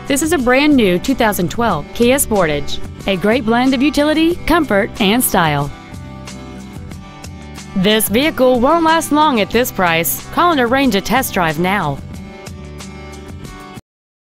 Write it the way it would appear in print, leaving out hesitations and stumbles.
This is a brand new 2012 Kia Sportage, a great blend of utility, comfort, and style. This vehicle won't last long at this price. Call and arrange a test drive now.